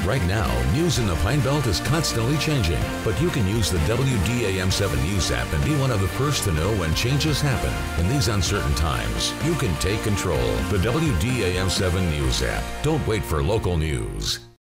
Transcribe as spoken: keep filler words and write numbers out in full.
Right now, news in the Pine Belt is constantly changing, but you can use the W D A M seven News app and be one of the first to know when changes happen. In these uncertain times, you can take control. The W D A M seven News app. Don't wait for local news.